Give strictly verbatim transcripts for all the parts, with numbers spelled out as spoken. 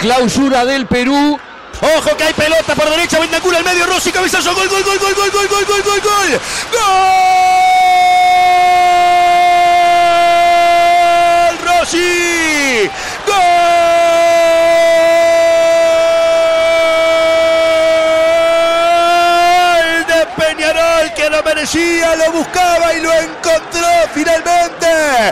clausura del Perú. Ojo que hay pelota por derecha, Bentancur al medio, Rossi, cabezazo, gol, gol, gol, gol, gol, gol, gol, gol, gol, gol, gol, Rossi, gol de Peñarol, que lo merecía, lo buscaba y lo encontró finalmente.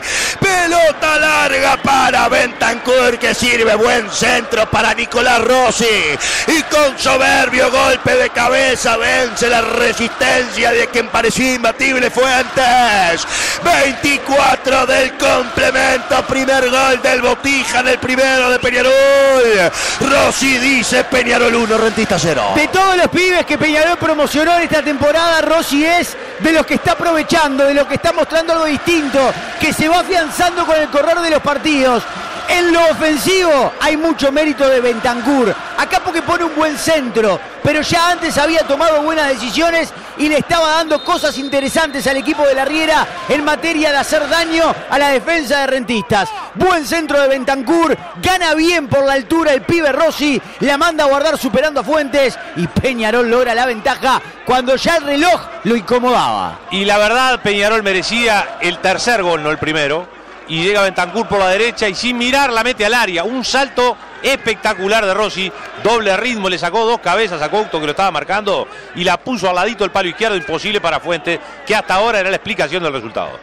Pelota larga para Bentancur, que sirve buen centro para Nicolás Rossi, y con soberbio golpe de cabeza vence la resistencia de quien parecía imbatible Fuentes. veinticuatro del complemento, primer gol del Botija en el primero de Peñarol. Rossi dice Peñarol uno, Rentista cero. De todos los pibes que Peñarol promocionó en esta temporada, Rossi es de los que está aprovechando, de los que está mostrando algo distinto, que se va afianzando con el correr de los partidos. En lo ofensivo hay mucho mérito de Bentancur, acá porque pone un buen centro, pero ya antes había tomado buenas decisiones y le estaba dando cosas interesantes al equipo de la Riera en materia de hacer daño a la defensa de Rentistas. Buen centro de Bentancur, gana bien por la altura el pibe Rossi, la manda a guardar superando a Fuentes y Peñarol logra la ventaja cuando ya el reloj lo incomodaba. Y la verdad, Peñarol merecía el tercer gol, no el primero. Y llega Bentancur por la derecha y sin mirar la mete al área. Un salto espectacular de Rossi, doble ritmo, le sacó dos cabezas a Couto que lo estaba marcando y la puso al ladito del palo izquierdo, imposible para Fuentes, que hasta ahora era la explicación del resultado.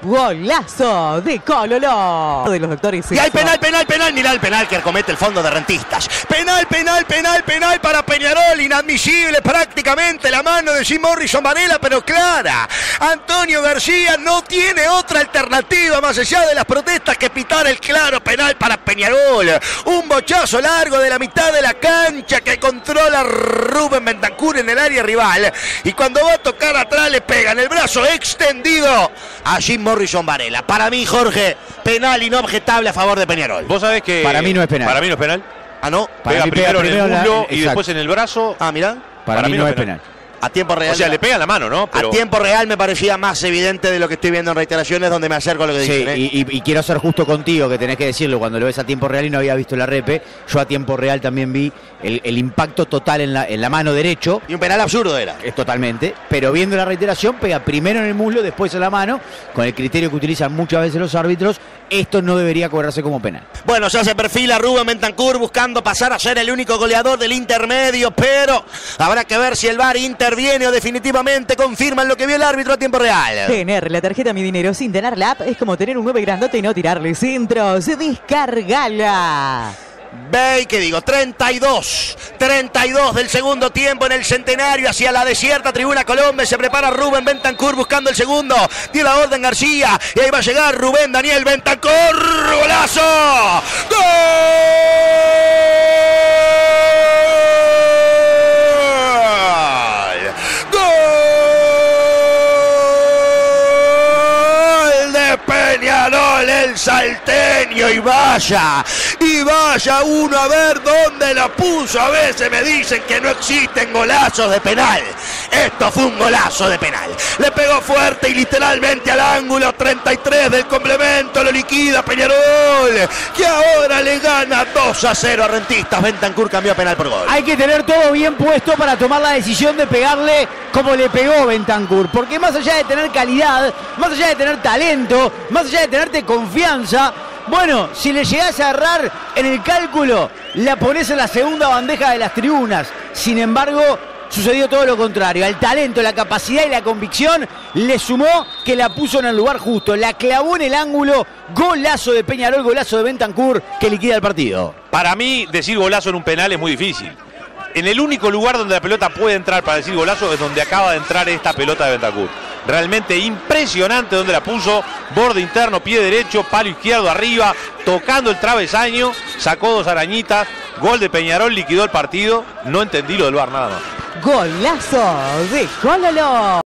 Golazo de Cololo de los doctores. Y hay penal, penal, penal, mirá el penal que comete el fondo de Rentistas. Penal, penal, penal, penal para Peñarol, inadmisible prácticamente la mano de Jim Morrison Varela, pero clara. Antonio García no tiene otra alternativa más allá de las protestas que pitar el claro penal para Peñarol. Un bochazo largo de la mitad de la cancha que controla Rubén Bentancur en el área rival, y cuando va a tocar atrás le pega en el brazo extendido a Jim Morrison Varela. Para mí, Jorge, penal inobjetable a favor de Peñarol. Vos sabés que para mí no es penal. Para mí no es penal. Ah, no. Pega mí primero, pega en el primero muslo la- y después en el brazo. Ah, mirá. Para, Para mí, mí no no es es penal. A tiempo real. O sea, le pega la mano, ¿no? Pero... A tiempo real me parecía más evidente de lo que estoy viendo en reiteraciones, donde me acerco a lo que Sí, dicen, ¿eh? y, y- y quiero ser justo contigo, que tenés que decirlo cuando lo ves a tiempo real y no había visto la repe. Yo a tiempo real también vi el, el impacto total en la, en la mano derecho. Y un penal absurdo era. Es totalmente, pero viendo la reiteración, pega primero en el muslo, después en la mano, con el criterio que utilizan muchas veces los árbitros. Esto no debería cobrarse como penal. Bueno, ya se perfila Rubén Bentancur buscando pasar a ser el único goleador del intermedio, pero habrá que ver si el V A R interviene o definitivamente confirman lo que vio el árbitro a tiempo real. Tener la tarjeta Mi Dinero sin tener la app es como tener un nueve grandote y no tirarle centros. Descargala. Ve, ¿qué digo? treinta y dos. treinta y dos del segundo tiempo en el Centenario, hacia la desierta Tribuna Colombe. Se prepara Rubén Bentancur buscando el segundo. Dio la orden García y ahí va a llegar Rubén Daniel Bentancur. ¡Golazo! ¡Gol! ¡Gol de Peñarol, el salteño! Y vaya, y vaya uno a ver dónde la puso. A veces me dicen que no existen golazos de penal. Esto fue un golazo de penal. Le pegó fuerte y literalmente al ángulo. treinta y tres del complemento, lo liquida Peñarol, que ahora le gana dos a cero a Rentistas. Bentancur cambió a penal por gol. Hay que tener todo bien puesto para tomar la decisión de pegarle como le pegó Bentancur, porque más allá de tener calidad, más allá de tener talento, más allá de tenerte confianza, bueno, si le llegás a errar en el cálculo, la pones en la segunda bandeja de las tribunas. Sin embargo, sucedió todo lo contrario. Al talento, la capacidad y la convicción le sumó que la puso en el lugar justo. La clavó en el ángulo. Golazo de Peñarol, golazo de Bentancur que liquida el partido. Para mí, decir golazo en un penal es muy difícil. En el único lugar donde la pelota puede entrar para decir golazo es donde acaba de entrar esta pelota de Bentancur. Realmente impresionante donde la puso, borde interno, pie derecho, palo izquierdo arriba, tocando el travesaño, sacó dos arañitas, gol de Peñarol, liquidó el partido. No entendí lo del V A R nada más. Golazo de Cololo.